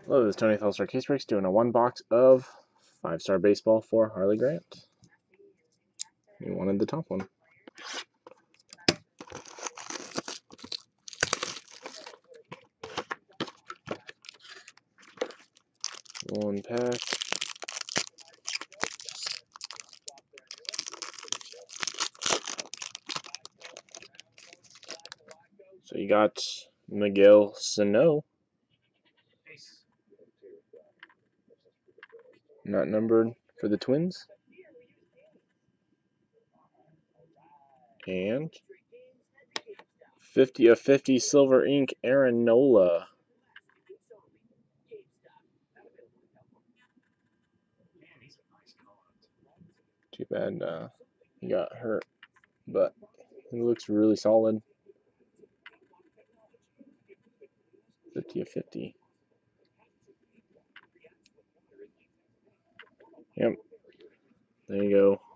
Hello, this is Tony All-Star Case Breaks doing a one box of 5-star baseball for Harley Grant. You wanted the top one. One pack. So you got Miguel Sano. Not numbered for the Twins. And 50 of 50 Silver Ink Aaron Nola. Too bad he got hurt, but he looks really solid. 50 of 50. Yep. There you go.